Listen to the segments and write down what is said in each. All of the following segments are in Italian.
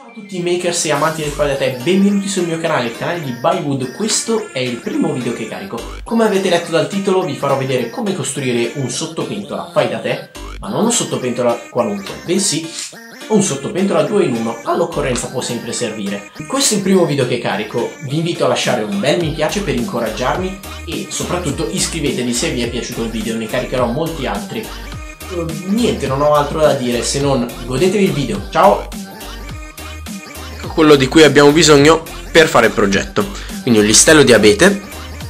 Ciao a tutti i makers e amanti del fai da te, benvenuti sul mio canale, il canale di Bywood. Questo è il primo video che carico. Come avete letto dal titolo vi farò vedere come costruire un sottopentola fai da te, ma non un sottopentola qualunque, bensì un sottopentola 2 in 1, all'occorrenza può sempre servire. Questo è il primo video che carico, vi invito a lasciare un bel mi piace per incoraggiarmi e soprattutto iscrivetevi se vi è piaciuto il video, ne caricherò molti altri. Niente, non ho altro da dire se non godetevi il video, ciao! Quello di cui abbiamo bisogno per fare il progetto, quindi un listello di abete,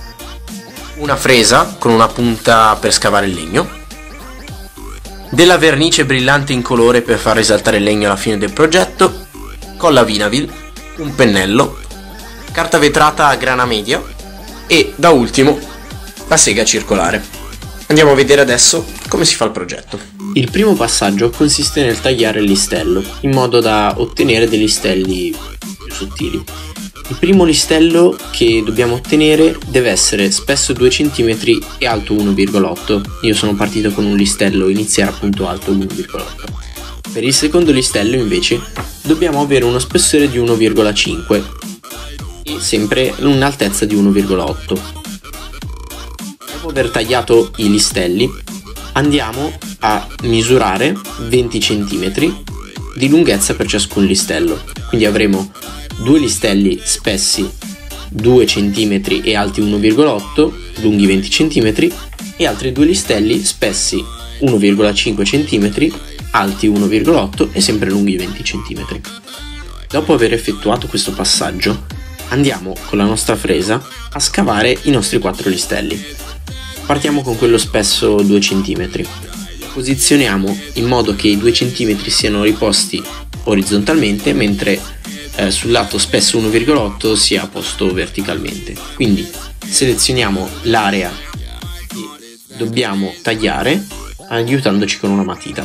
una fresa con una punta per scavare il legno, della vernice brillante incolore per far risaltare il legno alla fine del progetto, colla Vinavil, un pennello, carta vetrata a grana media e da ultimo la sega circolare. Andiamo a vedere adesso come si fa il progetto. Il primo passaggio consiste nel tagliare il listello, in modo da ottenere dei listelli più sottili. Il primo listello che dobbiamo ottenere deve essere spesso 2 cm e alto 1,8. Io sono partito con un listello iniziale appunto alto 1,8. Per il secondo listello invece dobbiamo avere uno spessore di 1,5 e sempre un'altezza di 1,8. Dopo aver tagliato i listelli andiamo a misurare 20 cm di lunghezza per ciascun listello, quindi avremo 2 listelli spessi 2 cm e alti 1,8, lunghi 20 cm, e altri 2 listelli spessi 1,5 cm, alti 1,8 e sempre lunghi 20 cm. Dopo aver effettuato questo passaggio andiamo con la nostra fresa a scavare i nostri 4 listelli. Partiamo con quello spesso 2 cm. Posizioniamo in modo che i 2 cm siano riposti orizzontalmente, mentre sul lato spesso 1,8 sia posto verticalmente. Quindi selezioniamo l'area che dobbiamo tagliare aiutandoci con una matita.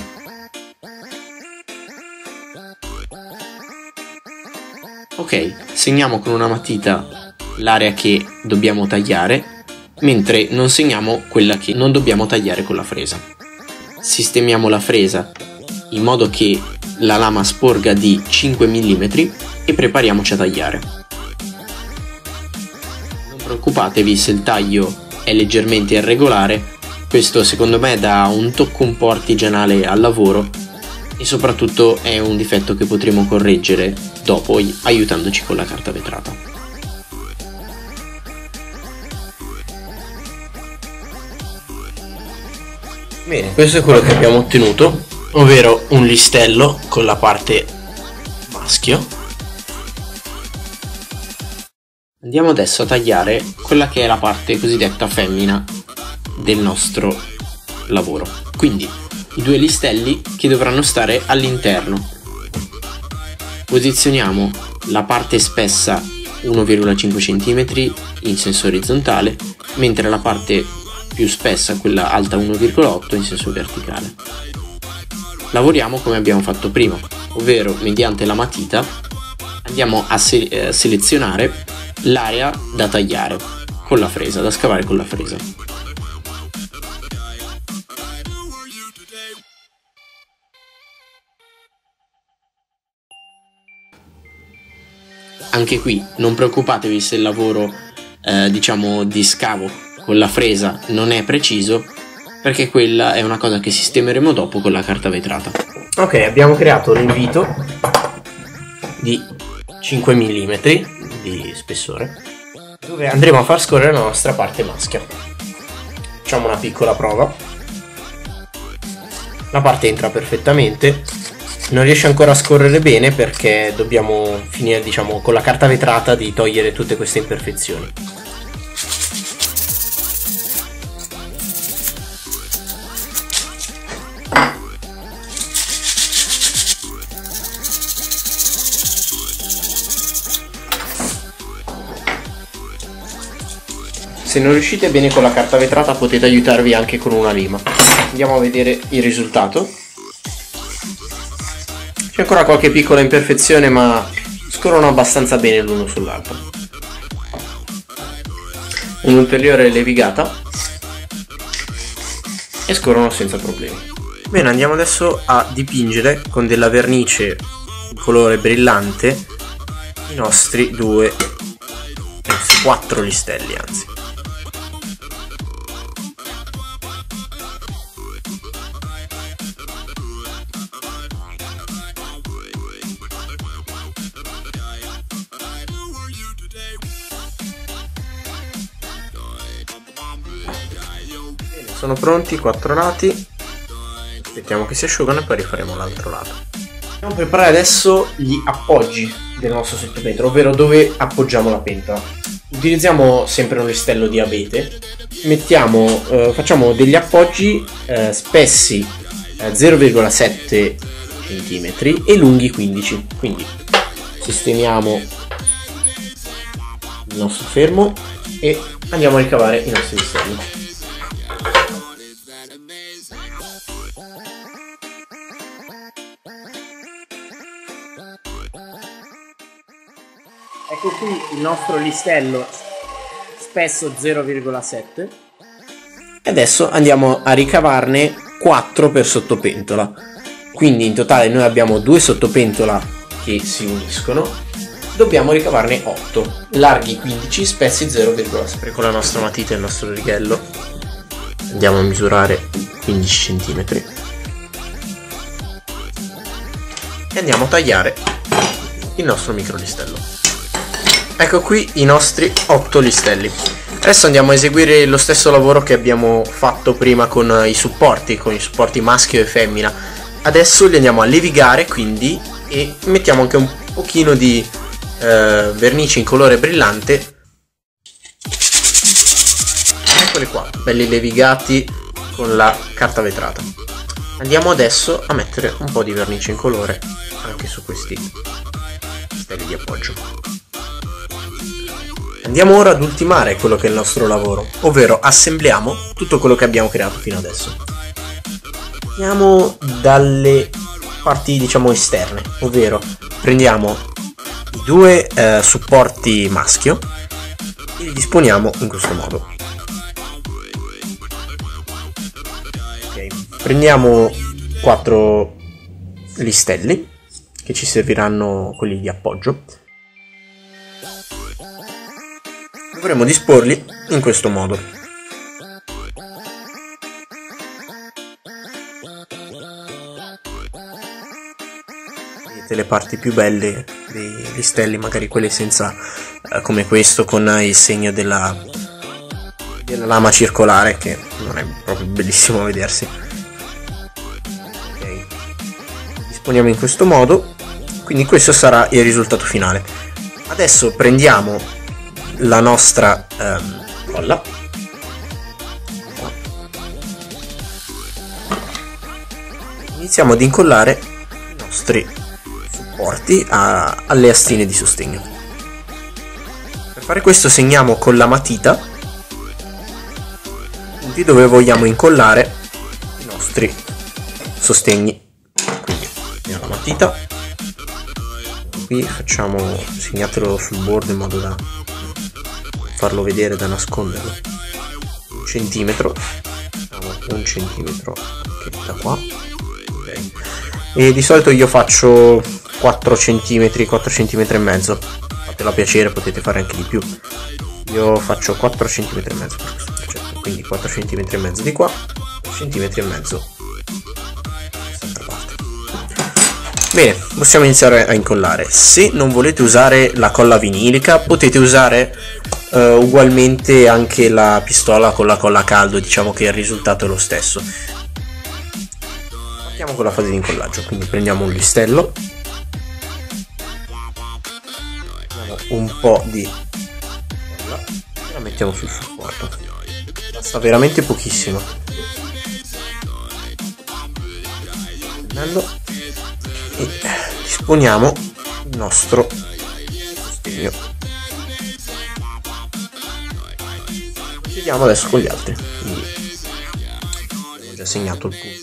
Ok, segniamo con una matita l'area che dobbiamo tagliare, mentre non segniamo quella che non dobbiamo tagliare con la fresa. Sistemiamo la fresa in modo che la lama sporga di 5 mm e prepariamoci a tagliare. Non preoccupatevi se il taglio è leggermente irregolare, questo secondo me dà un tocco un po' artigianale al lavoro e soprattutto è un difetto che potremo correggere dopo aiutandoci con la carta vetrata. Bene, questo è quello che abbiamo ottenuto, ovvero un listello con la parte maschio. Andiamo adesso a tagliare quella che è la parte cosiddetta femmina del nostro lavoro, quindi i 2 listelli che dovranno stare all'interno. Posizioniamo la parte spessa 1,5 cm in senso orizzontale, mentre la parte più spessa, quella alta 1,8, in senso verticale. Lavoriamo come abbiamo fatto prima, ovvero mediante la matita andiamo a selezionare l'area da tagliare con la fresa, da scavare con la fresa. Anche qui non preoccupatevi se il lavoro diciamo di scavo con la fresa non è preciso, perché quella è una cosa che sistemeremo dopo con la carta vetrata. Ok, abbiamo creato l'invito di 5 mm di spessore dove andremo a far scorrere la nostra parte maschia. Facciamo una piccola prova. La parte entra perfettamente, non riesce ancora a scorrere bene perché dobbiamo finire, diciamo, con la carta vetrata di togliere tutte queste imperfezioni. Se non riuscite bene con la carta vetrata potete aiutarvi anche con una lima. Andiamo a vedere il risultato. C'è ancora qualche piccola imperfezione, ma scorrono abbastanza bene l'uno sull'altro. Un'ulteriore levigata e scorrono senza problemi. Bene, andiamo adesso a dipingere con della vernice in colore brillante i nostri 4 listelli, anzi. Sono pronti i 4 lati, aspettiamo che si asciugano e poi rifaremo l'altro lato. Andiamo a preparare adesso gli appoggi del nostro sottopentola, ovvero dove appoggiamo la pentola. Utilizziamo sempre un listello di abete, facciamo degli appoggi spessi 0,7 cm e lunghi 15, quindi sistemiamo il nostro fermo e andiamo a ricavare i nostri listelli. Ecco qui il nostro listello spesso 0,7 e adesso andiamo a ricavarne 4 per sottopentola, quindi in totale noi abbiamo 2 sottopentola che si uniscono, dobbiamo ricavarne 8, larghi 15, spessi 0,7. Con la nostra matita e il nostro righello andiamo a misurare 15 cm e andiamo a tagliare il nostro micro listello. Ecco qui i nostri 8 listelli. Adesso andiamo a eseguire lo stesso lavoro che abbiamo fatto prima con i supporti maschio e femmina. Adesso li andiamo a levigare, quindi, e mettiamo anche un pochino di vernice in colore brillante. Eccoli qua, belli levigati con la carta vetrata. Andiamo adesso a mettere un po' di vernice in colore anche su questi listelli di appoggio. Andiamo ora ad ultimare quello che è il nostro lavoro, ovvero assembliamo tutto quello che abbiamo creato fino adesso. Partiamo dalle parti, diciamo, esterne, ovvero prendiamo i 2 supporti maschio e li disponiamo in questo modo. Okay. Prendiamo 4 listelli che ci serviranno, quelli di appoggio. Dovremo disporli in questo modo. Vedete le parti più belle dei listelli, magari quelle senza, come questo con il segno della lama circolare, che non è proprio bellissimo a vedersi. Okay. Disponiamo in questo modo, quindi questo sarà il risultato finale. Adesso prendiamo la nostra colla, iniziamo ad incollare i nostri supporti alle astine di sostegno. Per fare questo segniamo con la matita i punti dove vogliamo incollare i nostri sostegni. Quindi prendiamo la matita, qui segnatelo sul bordo in modo da farlo vedere, da nasconderlo. 1 centimetro, facciamo 1 centimetro anche da qua. Okay. E di solito io faccio 4 centimetri, 4 centimetri e mezzo. Fatelo a piacere, potete fare anche di più. Io faccio 4 centimetri e mezzo per questo progetto, quindi 4 centimetri e mezzo di qua, 4 centimetri e mezzo quest'altra parte. Bene, possiamo iniziare a incollare. Se non volete usare la colla vinilica, potete usare ugualmente anche la pistola con la colla a caldo, diciamo che il risultato è lo stesso. Partiamo con la fase di incollaggio, quindi prendiamo un listello, mettiamo un po' di colla e la mettiamo sul supporto, basta veramente pochissimo. E disponiamo il nostro sostegno. Vediamo adesso con gli altri. Quindi ho già segnato il punto.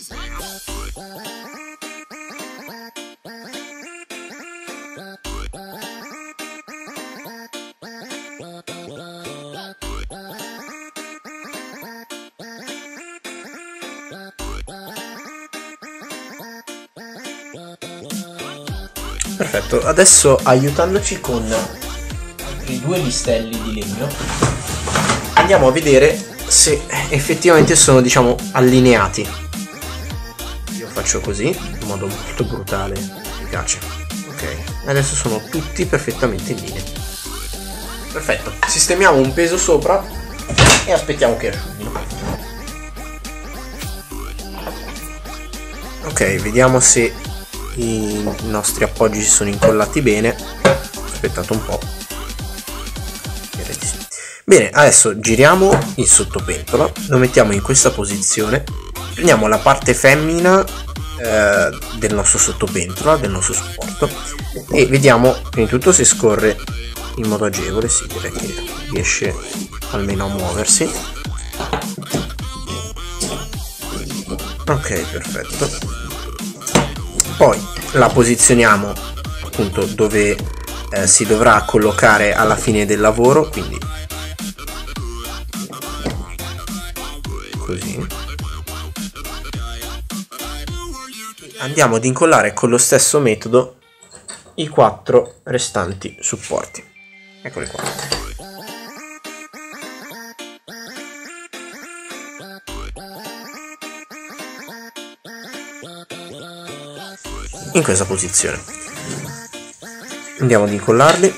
Perfetto, adesso aiutandoci con altri 2 listelli di legno andiamo a vedere se effettivamente sono, diciamo, allineati. Io faccio così in modo molto brutale, mi piace. Ok, adesso sono tutti perfettamente in linea. Perfetto, sistemiamo un peso sopra e aspettiamo che asciughino. Ok, vediamo se i nostri appoggi si sono incollati bene. Aspettate un po'. Direi di sì. Bene, adesso giriamo il sottopentola, lo mettiamo in questa posizione, prendiamo la parte femmina del nostro sottopentola, del nostro supporto, e vediamo prima di tutto se scorre in modo agevole. Sì, direi che riesce almeno a muoversi. Ok, perfetto. Poi la posizioniamo appunto dove si dovrà collocare alla fine del lavoro, quindi così. Andiamo ad incollare con lo stesso metodo i 4 restanti supporti. Eccoli qua. In questa posizione andiamo ad incollarli.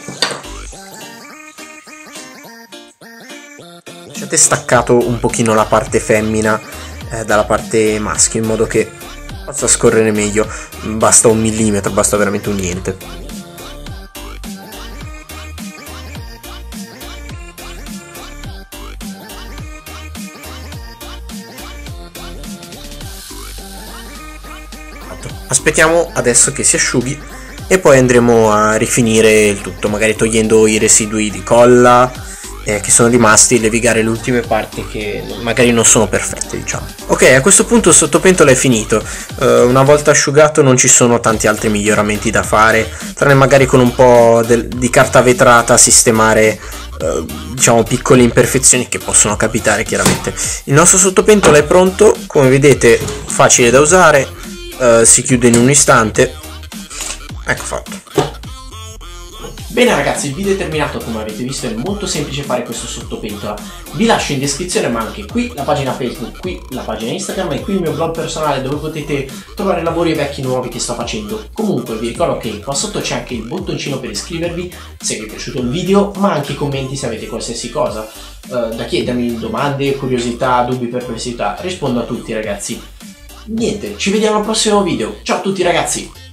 Lasciate staccato un pochino la parte femmina dalla parte maschio in modo che possa scorrere meglio. Basta 1 millimetro, basta veramente un niente. Aspettiamo adesso che si asciughi e poi andremo a rifinire il tutto, magari togliendo i residui di colla che sono rimasti, levigare le ultime parti che magari non sono perfette, diciamo. Ok, a questo punto il sottopentola è finito. Una volta asciugato non ci sono tanti altri miglioramenti da fare, tranne magari con un po' di carta vetrata sistemare diciamo piccole imperfezioni che possono capitare chiaramente. Il nostro sottopentola è pronto, come vedete facile da usare, si chiude in un istante. Ecco fatto. Bene ragazzi, il video è terminato. Come avete visto è molto semplice fare questo sottopentola. Vi lascio in descrizione ma anche qui la pagina Facebook, qui la pagina Instagram e qui il mio blog personale dove potete trovare lavori vecchi nuovi che sto facendo. Comunque vi ricordo che qua sotto c'è anche il bottoncino per iscrivervi se vi è piaciuto il video, ma anche i commenti se avete qualsiasi cosa da chiedermi, domande, curiosità, dubbi, perplessità. Rispondo a tutti ragazzi. Niente, ci vediamo al prossimo video. Ciao a tutti ragazzi!